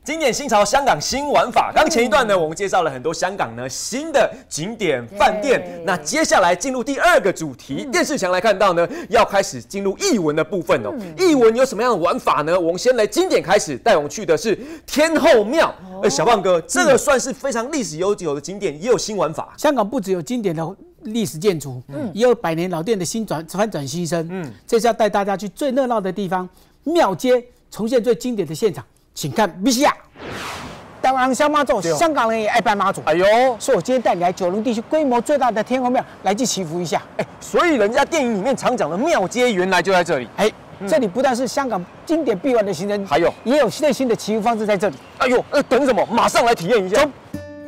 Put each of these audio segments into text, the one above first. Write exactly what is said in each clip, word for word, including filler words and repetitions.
经典新潮香港新玩法。刚前一段呢，我们介绍了很多香港呢新的景点饭店。那接下来进入第二个主题，电视墙来看到呢，要开始进入艺文的部分哦。艺文有什么样的玩法呢？我们先来经典开始，带我们去的是天后庙。哎，小胖哥，这个算是非常历史悠久的景点，也有新玩法。 香港不只有经典的历史建筑，嗯，也有百年老店的新转翻转新生。嗯，这次要带大家去最热闹的地方——庙街，重现最经典的现场。请看 V C R。台湾人想妈祖，香港人也爱拜妈祖。哎呦，所以我今天带你来九龙地区规模最大的天后庙来去祈福一下。 哎，所以人家电影里面常讲的庙街，原来就在这里。 哎。这里不但是香港经典必玩的行程，还有也有最新的祈福方式在这里。 哎呦，呃，等什么？马上来体验一下。走。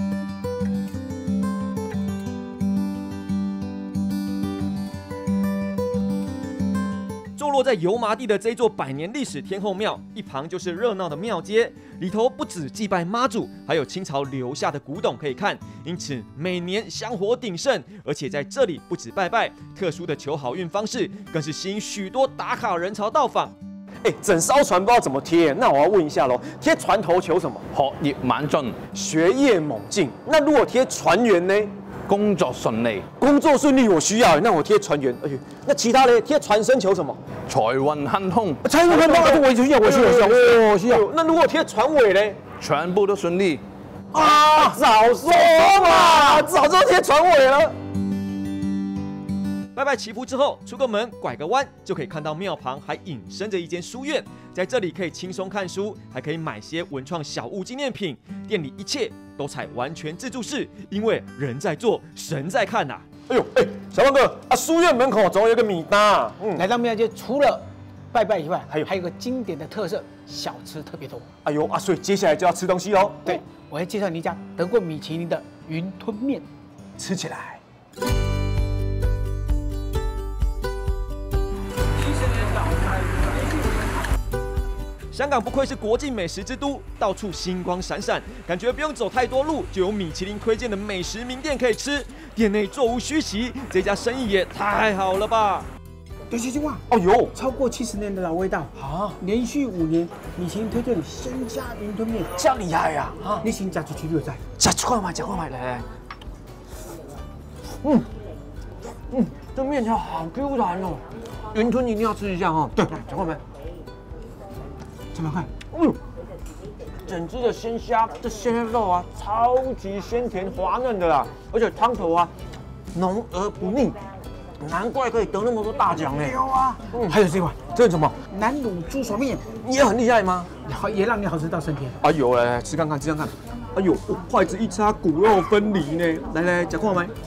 坐落在油麻地的这座百年历史天后庙，一旁就是热闹的庙街，里头不止祭拜妈祖，还有清朝留下的古董可以看，因此每年香火鼎盛。而且在这里不止拜拜，特殊的求好运方式更是吸引许多打卡人潮到访。哎，整艘船不知道怎么贴，那我要问一下喽，贴船头求什么？ 學業猛進， 学业猛进。那如果贴船员呢？ 工作順利， 工作顺利我需要，那我贴船员。哎呦，那其他呢？贴船身求什么？ 財運亨通， 财运亨通，我需要，我需要，我需要。那如果贴船尾呢？ 全部都順利。 啊，早说嘛，早就贴船尾了。拜拜祈福之后，出个门，拐个弯，就可以看到庙旁还隐身着一间书院。在这里可以轻松看书，还可以买些文创小物纪念品。店里一切都采完全自助式，因为人在做，神在看呐、啊。哎呦，哎，小胖哥啊，书院门口总有一个米搭。 嗯，来到庙街，除了拜拜以外，还有还有个经典的特色，小吃特别多。 哎呦啊，所以接下来就要吃东西喽。 对，我要介绍你一家得过米其林的云吞面， 吃起来。香港不愧是国际美食之都，到处星光闪闪，感觉不用走太多路，就有米其林推荐的美食名店可以吃。店内座无虚席，这家生意也太好了吧！ 对，徐金旺， 哦呦， 超过七十年的老味道啊！连续五年米其林推荐鲜虾云吞面， 这样厉害呀！啊， 你先夹出去就在， 夹快买，夹快买，来来。嗯嗯，这面条好 Q 弹哦，云吞一定要吃一下哦。对，夹快买。 怎么看？ 嗯，整只的鲜虾，这鲜肉啊，超级鲜甜滑嫩的啦，而且汤头啊，浓而不腻，难怪可以得那么多大奖呢。 有啊，嗯，还有这款， 这是什么？ 南乳猪手面， 也很厉害吗？ 好，也让你好吃到升天。 哎呦，来来吃看看，吃看看。哎呦，筷子一插，骨肉分离呢。来来，夹看没？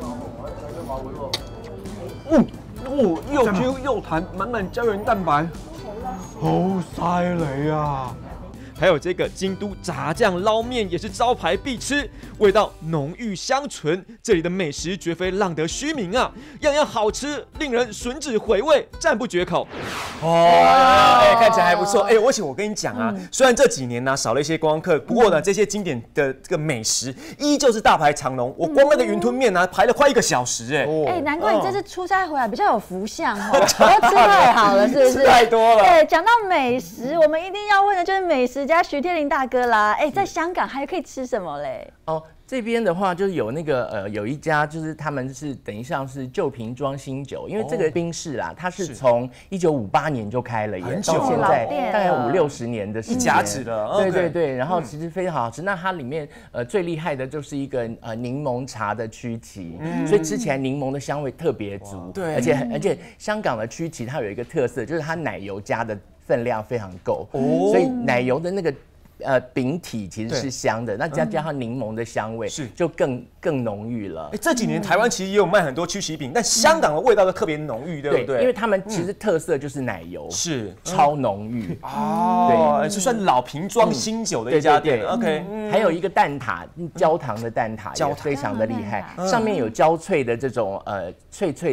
嗯，哦，又 Q 又弹，满满胶原蛋白。好犀利啊！还有这个京都炸酱捞面也是招牌必吃，味道浓郁香醇。这里的美食绝非浪得虚名啊，样样好吃，令人吮指回味，赞不绝口。哦，哎，看起来还不错。哎，而且我跟你讲啊，嗯、虽然这几年呢、啊、少了一些观光客，不过呢、嗯、这些经典的这个美食依旧是大排长龙。我光那个云吞面呢、啊、排了快一个小时哎。 哎、欸，难怪你这次出差回来比较有福相哦，都吃太好了，是不是？ 吃太多了。 对，讲到美食，我们一定要问的就是美食家徐天林大哥啦。哎、欸，在香港还可以吃什么嘞？ 哦。这边的话就是有那个呃有一家就是他们是等于像是旧瓶装新酒，因为这个宾士啦，它是从一九五八年就开了，也到现在大概五六十年的时间， 一甲子了。 对对对，然后其实非常好吃。那它里面呃最厉害的就是一个呃柠檬茶的曲奇，所以吃起来柠檬的香味特别足。对，而且而且香港的曲奇它有一个特色，就是它奶油加的分量非常够，所以奶油的那个。呃，饼体其实是香的，那加加上柠檬的香味，是就更更浓郁了。 哎，这几年台湾其实也有卖很多曲奇饼，但香港的味道都特别浓郁，对不对？ 因为他们其实特色就是奶油，是超浓郁哦，对，是算老瓶装新酒的一家店。OK， 还有一个蛋挞，焦糖的蛋挞也非常的厉害，上面有焦脆的这种呃脆脆的。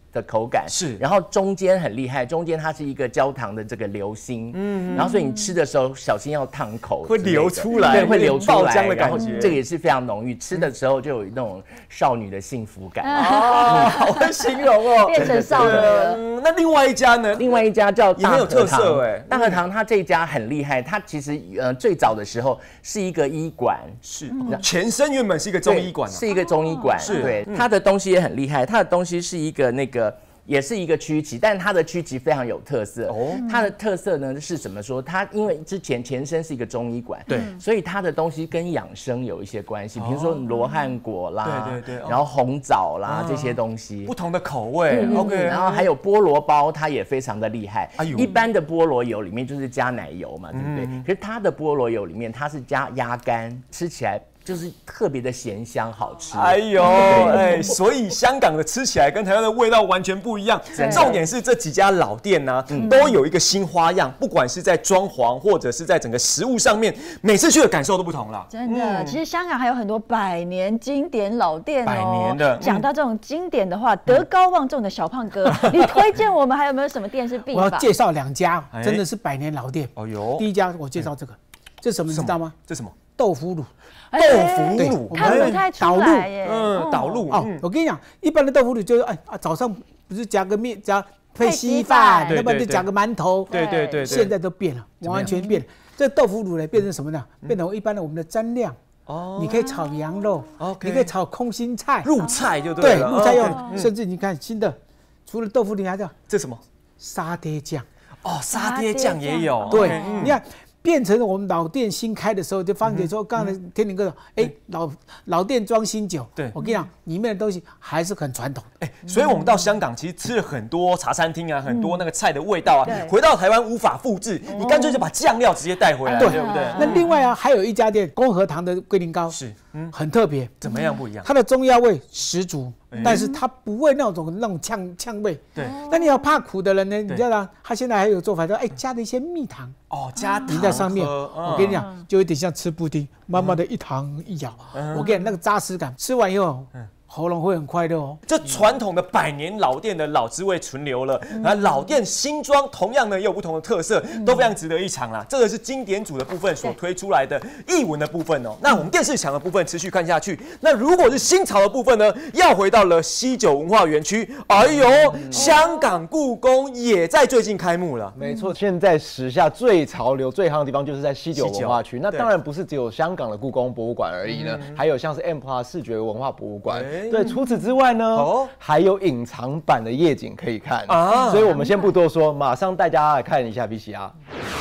的口感是， 然后中间很厉害，中间它是一个焦糖的这个流心，嗯，然后所以你吃的时候小心要烫口， 会流出来， 对，会流出来， 爆浆的感觉， 然后这个也是非常浓郁，吃的时候就有那种少女的幸福感。 哦，好会形容哦， 变成少女了。 嗯，那另外一家呢？ 另外一家叫大也很有特和堂色哎， 大和堂它这一家很厉害，它其实呃最早的时候是一个医馆， 是前身原本是一个中医馆， 是一个中医馆， 是对，它的东西也很厉害，它的东西是一个那个。也是一个曲奇，但它的曲奇非常有特色。哦，它的特色呢是怎么说？它因为之前前身是一个中医馆， 对， 所以它的东西跟养生有一些关系，比如说罗汉果啦， 对对对， 然后红枣啦这些东西， 不同的口味。OK， 然后还有菠萝包，它也非常的厉害。哎呦，一般的菠萝油里面就是加奶油嘛，对不对？可是它的菠萝油里面它是加鸭肝，吃起来。就是特别的咸香好吃， 哎呦，哎，所以香港的吃起来跟台湾的味道完全不一样。重点是这几家老店呢、啊，嗯、都有一个新花样，不管是在装潢或者是在整个食物上面，每次去的感受都不同了。 真的，嗯、其实香港还有很多百年经典老店哦。 百年的， 讲、嗯、到这种经典的话，德高望重的小胖哥，你推荐我们还有没有什么店是必访？ 我要介绍两家，真的是百年老店。 哦呦， 第一家我介绍这个，这什么你知道吗？ 这什么？ 豆腐乳。 豆腐乳看不太出来耶， 嗯，导入哦。我跟你讲，一般的豆腐乳就是哎啊，早上不是夹个面夹配稀饭，要不然就夹个馒头。 对对对， 现在都变了，完全变了。这豆腐乳呢，变成什么呢？变成一般的我们的蘸料。哦，你可以炒羊肉，你可以炒空心菜， 入菜就对了。 对，入菜用，甚至你看新的，除了豆腐乳还有这什么沙爹酱。 哦，沙爹酱也有。 对，你看。变成我们老店新开的时候，就发觉说，刚才天林哥说，哎，老老店装新酒，对我跟你讲，里面的东西还是很传统。 哎，所以我们到香港其实吃了很多茶餐厅啊，很多那个菜的味道啊，回到台湾无法复制，你干脆就把酱料直接带回来，对不对？ 那另外啊，还有一家店，公和堂的龟苓膏是， 嗯，很特别， 怎么样不一样？ 它的中药味十足。但是它不会那种那种呛呛味，对。那你要怕苦的人呢？你知道吗？他现在还有做法，说哎加了一些蜜糖哦，加淋在上面。我跟你讲，就有点像吃布丁，慢慢的一糖一咬，我跟你讲那个扎实感，吃完以后。喉咙会很快乐哦。 这传统的百年老店的老滋味存留了，那老店新装同样呢也有不同的特色，都非常值得一尝啦。这个是经典组的部分所推出来的艺文的部分哦。那我们电视墙的部分持续看下去，那如果是新潮的部分呢，要回到了西九文化园区。哎呦，香港故宫也在最近开幕了。 没错，现在时下最潮流、最夯的地方就是在西九文化区。那当然不是只有香港的故宫博物馆而已呢，还有像是 M+ 视觉文化博物馆。对，除此之外呢，哦、还有隐藏版的夜景可以看啊，所以我们先不多说，马上带大家来看一下 V C R。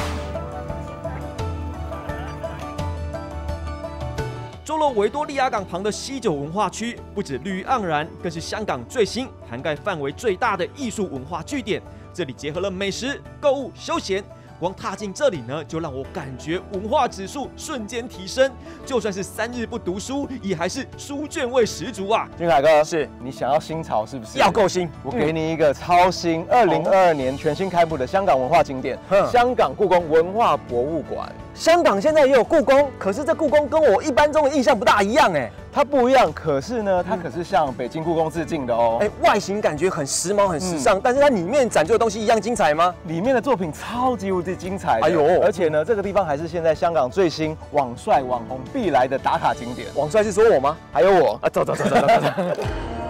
坐落维多利亚港旁的西九文化区，不止绿意盎然，更是香港最新、涵盖范围最大的艺术文化据点。这里结合了美食、购物、休闲。光踏进这里呢，就让我感觉文化指数瞬间提升。就算是三日不读书，也还是书卷味十足啊！ 俊凯哥， 是你想要新潮是不是？ 要够新！ 我给你一个超新，二零二二年全新开幕的香港文化景点——香港故宫文化博物馆。 香港现在也有故宫，可是这故宫跟我一般中的印象不大一样哎。 它不一样，可是呢，它可是向北京故宫致敬的哦。 哎，外形感觉很时髦、很时尚，嗯、但是它里面展出的东西一样精彩吗？ 里面的作品超级无敌精彩！哎呦，而且呢，这个地方还是现在香港最新网帅网红必来的打卡景点。 网帅是说我吗？ 还有我啊，走走走走走走。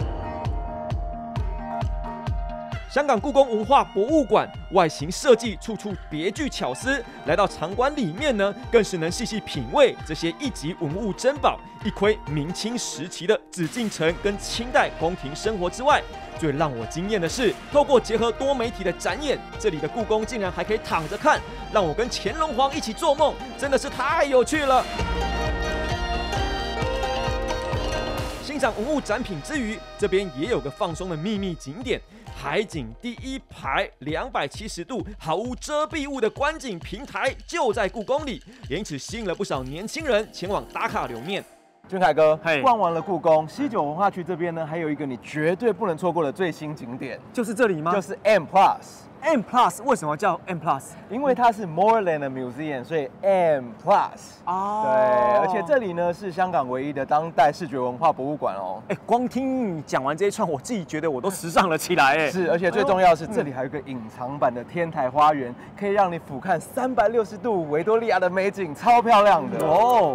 香港故宫文化博物馆外形设计处处别具巧思，来到场馆里面呢，更是能细细品味这些一级文物珍宝。一窥明清时期的紫禁城跟清代宫廷生活之外，最让我惊艳的是，透过结合多媒体的展演，这里的故宫竟然还可以躺着看，让我跟乾隆皇一起做梦，真的是太有趣了。欣赏文物展品之余，这边也有个放松的秘密景点。海景第一排两百七十度毫无遮蔽物的观景平台就在故宫里，也因此吸引了不少年轻人前往打卡留念。 俊凯哥， 嘿逛完了故宫，西九文化区这边呢，还有一个你绝对不能错过的最新景点， 就是这里吗？ 就是 M Plus。 M Plus 为什么叫 M Plus？ 因为它是 more than a museum， 所以 M Plus。 哦， 对，而且这里呢是香港唯一的当代视觉文化博物馆哦。 哎，光听你讲完这一串，我自己觉得我都时尚了起来哎。 是，而且最重要的是，这里还有一个隐藏版的天台花园，可以让你俯瞰三百六十度维多利亚的美景，超漂亮的哦。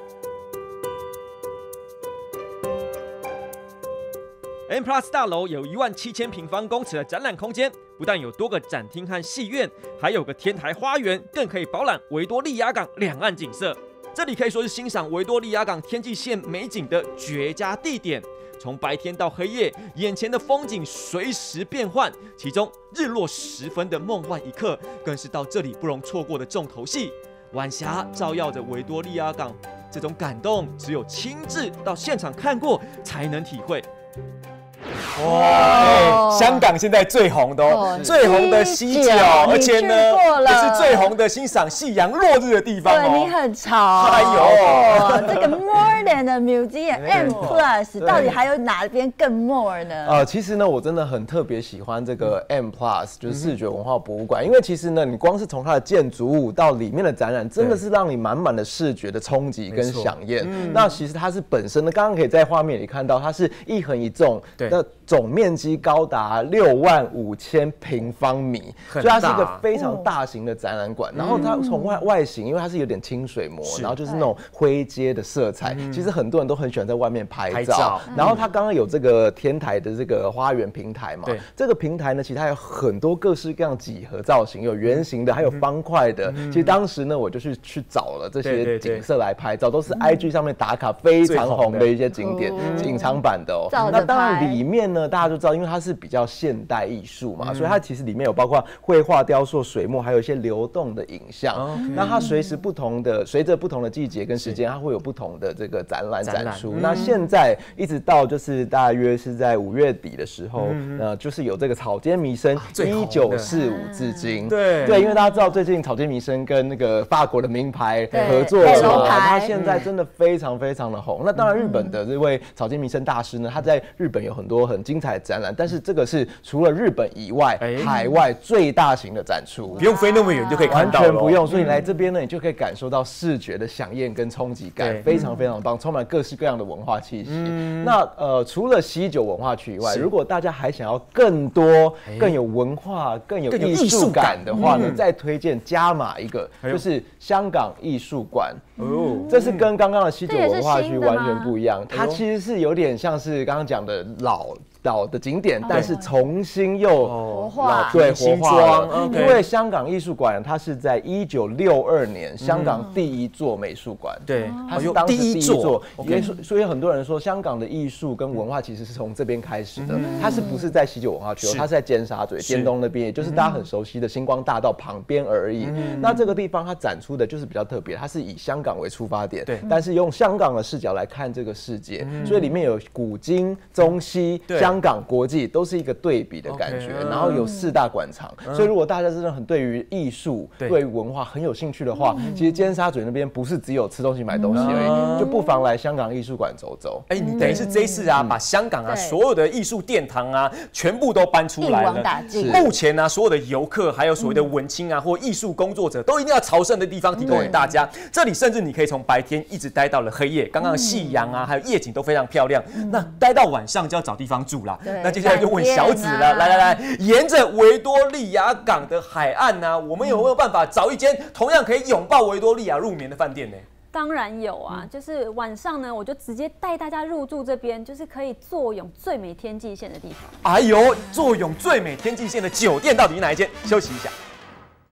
M Plus 大楼有一万七千平方公尺的展览空间，不但有多个展厅和戏院，还有个天台花园，更可以饱览维多利亚港两岸景色。这里可以说是欣赏维多利亚港天际线美景的绝佳地点。从白天到黑夜，眼前的风景随时变换，其中日落时分的梦幻一刻，更是到这里不容错过的重头戏。晚霞照耀着维多利亚港，这种感动只有亲自到现场看过才能体会。 哇、欸，香港现在最红的哦，最红的西九，而且呢，也是最红的欣赏夕阳落日的地方哦。 对你很潮， 哎呦， 哦、这个 more than a museum M Plus 到底还有哪边更 more 呢？ 呃，其实呢，我真的很特别喜欢这个 M Plus， 就是视觉文化博物馆，因为其实呢，你光是从它的建筑物到里面的展览，真的是让你满满的视觉的冲击跟响应。嗯、那其实它是本身呢，刚刚可以在画面里看到，它是一横一纵的。 总面积高达六万五千平方米，所以它是一个非常大型的展览馆。然后它从外外形，因为它是有点清水膜，然后就是那种灰阶的色彩，其实很多人都很喜欢在外面拍照。然后它刚刚有这个天台的这个花园平台嘛，这个平台呢，其实它有很多各式各样几何造型，有圆形的，还有方块的。其实当时呢，我就去去找了这些景色来拍照，都是 I G 上面打卡非常红的一些景点，隐藏版的哦。那当然里面呢。 大家就知道，因为它是比较现代艺术嘛，嗯、所以它其实里面有包括绘画、雕塑、水墨，还有一些流动的影像。Okay. 那它随时不同的，随着不同的季节跟时间，它会有不同的这个展览展出。嗯、那现在一直到就是大约是在五月底的时候，嗯、呃，就是有这个草间弥生一九四五至今。对对，因为大家知道最近草间弥生跟那个法国的名牌合作了，他现在真的非常非常的红。那当然，日本的这位草间弥生大师呢，他在日本有很多很精彩的展览，但是这个是除了日本以外，欸、海外最大型的展出， 不用飞那么远就可以看到， 完全不用。所以你来这边呢，你就可以感受到视觉的响应跟冲击感，非常非常棒，充满各式各样的文化气息。嗯、那呃，除了西九文化区以外，如果大家还想要更多、更有文化、更有艺术感的话呢，嗯、再推荐加码一个，就是香港艺术馆。哦，这是跟刚刚的西九文化区完全不一样，它其实是有点像是刚刚讲的老。老的景点，但是重新又活化， 对，活化了。因为香港艺术馆，它是在一九六二年香港第一座美术馆， 对， 它是当时第一座。也所以很多人说，香港的艺术跟文化其实是从这边开始的。它是不是在西九文化区？它是在尖沙咀、尖东那边，也就是大家很熟悉的星光大道旁边而已。那这个地方它展出的就是比较特别，它是以香港为出发点，对，但是用香港的视角来看这个世界，所以里面有古今中西。香港、国际都是一个对比的感觉， okay, 然后有四大馆藏，嗯、所以如果大家真的很对于艺术、对于文化很有兴趣的话，嗯、其实尖沙咀那边不是只有吃东西、买东西而已，嗯、就不妨来香港艺术馆走走。 哎、欸，你等于是这一次啊，嗯、把香港啊所有的艺术殿堂啊，全部都搬出来了。目前呢、啊，所有的游客还有所谓的文青啊，嗯、或艺术工作者，都一定要朝圣的地方提供给大家。这里甚至你可以从白天一直待到了黑夜，刚刚的夕阳啊，还有夜景都非常漂亮。嗯、那待到晚上就要找地方住啦。那接下来就问小紫了，来来来，沿着维多利亚港的海岸呢、啊，我们有没有办法找一间同样可以拥抱维多利亚入眠的饭店呢？ 当然有啊，就是晚上呢，我就直接带大家入住这边，就是可以坐拥最美天际线的地方。 哎呦，坐拥最美天际线的酒店到底是哪一间？休息一下。